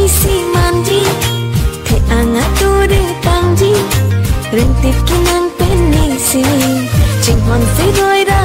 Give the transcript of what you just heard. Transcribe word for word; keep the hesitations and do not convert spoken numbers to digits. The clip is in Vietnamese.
si mandi te anga tore tangji rentip kinang penisi ching hon se roi ra